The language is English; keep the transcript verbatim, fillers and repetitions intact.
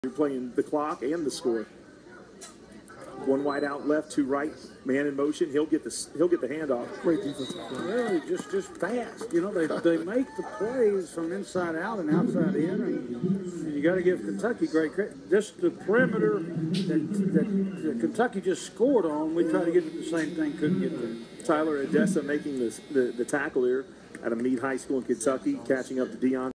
You're playing the clock and the score. One wide out, left, two right, man in motion. He'll get the he'll get the handoff. Great defensive play. Really, just just fast. You know, they they make the plays from inside out and outside in, and, and you got to give Kentucky great credit. Just the perimeter that, that, that Kentucky just scored on, we tried to get to the same thing, couldn't get there. Tyler Addesa making this, the the tackle here at a Meade High School in Kentucky, catching up to Dion.